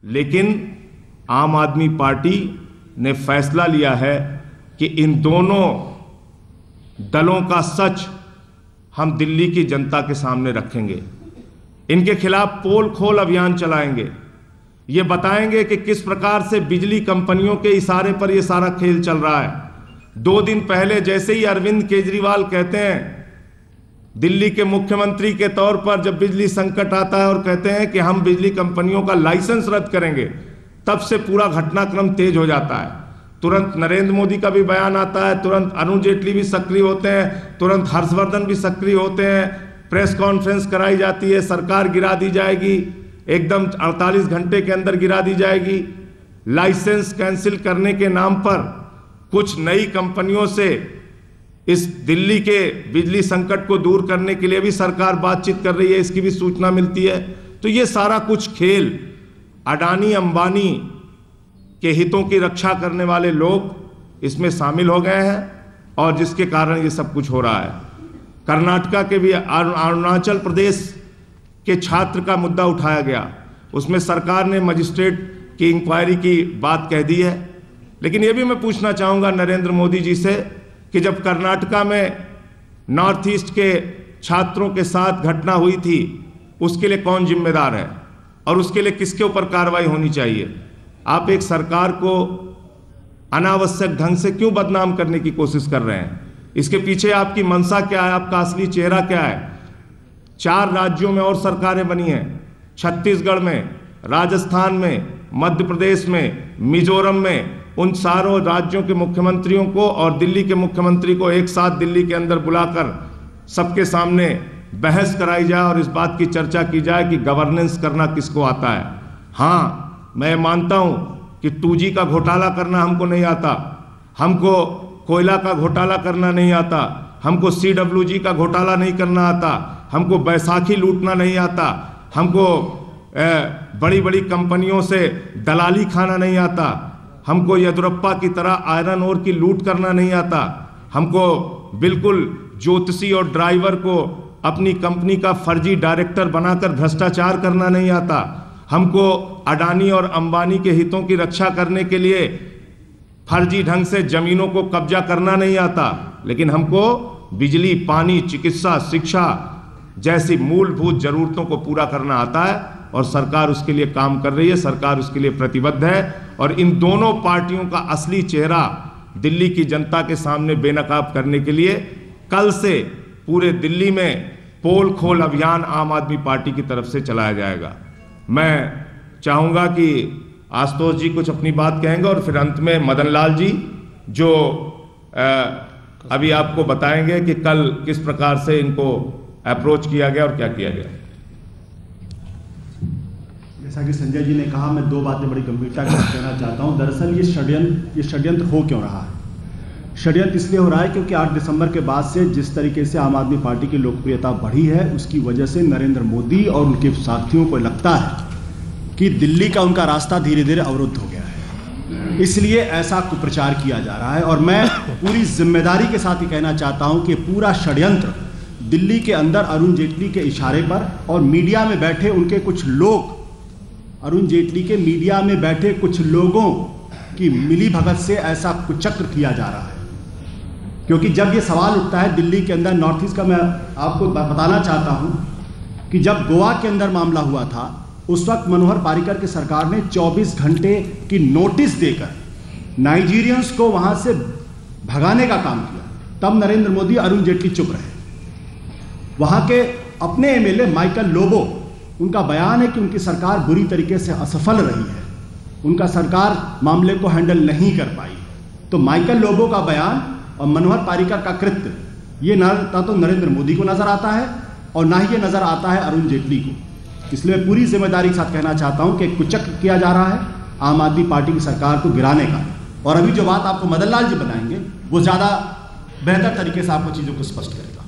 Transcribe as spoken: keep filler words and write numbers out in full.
लेकिन आम आदमी पार्टी ने फैसला लिया है कि इन दोनों दलों का सच हम दिल्ली की जनता के सामने रखेंगे। इनके खिलाफ पोल खोल अभियान चलाएंगे। ये बताएंगे कि किस प्रकार से बिजली कंपनियों के इशारे पर यह सारा खेल चल रहा है। दो दिन पहले जैसे ही अरविंद केजरीवाल कहते हैं दिल्ली के मुख्यमंत्री के तौर पर, जब बिजली संकट आता है और कहते हैं कि हम बिजली कंपनियों का लाइसेंस रद्द करेंगे, तब से पूरा घटनाक्रम तेज हो जाता है। तुरंत नरेंद्र मोदी का भी बयान आता है, तुरंत अरुण जेटली भी सक्रिय होते हैं, तुरंत हर्षवर्धन भी सक्रिय होते हैं, प्रेस कॉन्फ्रेंस कराई जाती है, सरकार गिरा दी जाएगी, एकदम अड़तालीस घंटे के अंदर गिरा दी जाएगी। लाइसेंस कैंसिल करने के नाम पर कुछ नई कंपनियों से इस दिल्ली के बिजली संकट को दूर करने के लिए भी सरकार बातचीत कर रही है, इसकी भी सूचना मिलती है। तो ये सारा कुछ खेल अडानी अंबानी के हितों की रक्षा करने वाले लोग इसमें शामिल हो गए हैं और जिसके कारण ये सब कुछ हो रहा है। कर्नाटका के भी, अरुणाचल प्रदेश के छात्र का मुद्दा उठाया गया, उसमें सरकार ने मजिस्ट्रेट की इंक्वायरी की बात कह दी है। लेकिन ये भी मैं पूछना चाहूँगा नरेंद्र मोदी जी से कि जब कर्नाटका में नॉर्थ ईस्ट के छात्रों के साथ घटना हुई थी, उसके लिए कौन जिम्मेदार है और उसके लिए किसके ऊपर कार्रवाई होनी चाहिए? आप एक सरकार को अनावश्यक ढंग से क्यों बदनाम करने की कोशिश कर रहे हैं? इसके पीछे आपकी मंशा क्या है? आपका असली चेहरा क्या है? चार राज्यों में और सरकारें बनी हैं, छत्तीसगढ़ में, राजस्थान में, मध्य प्रदेश में, मिजोरम में। उन सारों राज्यों के मुख्यमंत्रियों को और दिल्ली के मुख्यमंत्री को एक साथ दिल्ली के अंदर बुलाकर सबके सामने बहस कराई जाए और इस बात की चर्चा की जाए कि गवर्नेंस करना किसको आता है। हाँ, मैं मानता हूं कि टू जी का घोटाला करना हमको नहीं आता, हमको कोयला का घोटाला करना नहीं आता, हमको सी डब्ल्यू जी का घोटाला नहीं करना आता, हमको बैसाखी लूटना नहीं आता, हमको बड़ी बड़ी कंपनियों से दलाली खाना नहीं आता, हमको येदुरप्पा की तरह आयरन ओर की लूट करना नहीं आता, हमको बिल्कुल ज्योतिषी और ड्राइवर को अपनी कंपनी का फर्जी डायरेक्टर बनाकर भ्रष्टाचार करना नहीं आता, हमको अडानी और अंबानी के हितों की रक्षा करने के लिए फर्जी ढंग से जमीनों को कब्जा करना नहीं आता, लेकिन हमको बिजली, पानी, चिकित्सा, शिक्षा जैसी मूलभूत जरूरतों को पूरा करना आता है और सरकार उसके लिए काम कर रही है, सरकार उसके लिए प्रतिबद्ध है। और इन दोनों पार्टियों का असली चेहरा दिल्ली की जनता के सामने बेनकाब करने के लिए कल से पूरे दिल्ली में पोल खोल अभियान आम आदमी पार्टी की तरफ से चलाया जाएगा। मैं चाहूँगा कि आशुतोष जी कुछ अपनी बात कहेंगे और फिर अंत में मदन लाल जी जो आ, अभी आपको बताएंगे कि कल किस प्रकार से इनको अप्रोच किया गया और क्या किया गया। जैसा कि संजय जी ने कहा, मैं दो बातें बड़ी गंभीरता के साथ कहना चाहता हूं। दरअसल ये षड्यंत्र ये षड्यंत्र हो क्यों रहा है? षड्यंत्र इसलिए हो रहा है क्योंकि आठ दिसंबर के बाद से जिस तरीके से आम आदमी पार्टी की लोकप्रियता बढ़ी है, उसकी वजह से नरेंद्र मोदी और उनके साथियों को लगता है कि दिल्ली का उनका रास्ता धीरे धीरे अवरुद्ध हो गया है, इसलिए ऐसा कुप्रचार किया जा रहा है। और मैं पूरी जिम्मेदारी के साथ ही कहना चाहता हूँ कि पूरा षड्यंत्र दिल्ली के अंदर अरुण जेटली के इशारे पर और मीडिया में बैठे उनके कुछ लोग, अरुण जेटली के मीडिया में बैठे कुछ लोगों की मिली भगत से ऐसा कुचक्र किया जा रहा है। क्योंकि जब ये सवाल उठता है दिल्ली के अंदर, नॉर्थ ईस्ट का मैं आपको बताना चाहता हूं कि जब गोवा के अंदर मामला हुआ था, उस वक्त मनोहर पारिकर की सरकार ने चौबीस घंटे की नोटिस देकर नाइजीरियंस को वहां से भगाने का काम किया। तब नरेंद्र मोदी, अरुण जेटली चुप रहे। वहां के अपने एमएलए माइकल लोबो, उनका बयान है कि उनकी सरकार बुरी तरीके से असफल रही है, उनका सरकार मामले को हैंडल नहीं कर पाई। तो माइकल लोबो का बयान और मनोहर पारिकर का कृत्य, ये ना तो नरेंद्र मोदी को नजर आता है और ना ही ये नजर आता है अरुण जेटली को। इसलिए मैं पूरी जिम्मेदारी के साथ कहना चाहता हूं कि कुचक्र किया जा रहा है आम आदमी पार्टी की सरकार को गिराने का। और अभी जो बात आपको मदन लाल जी बनाएंगे वो ज्यादा बेहतर तरीके से आपको चीजों को स्पष्ट करेगा।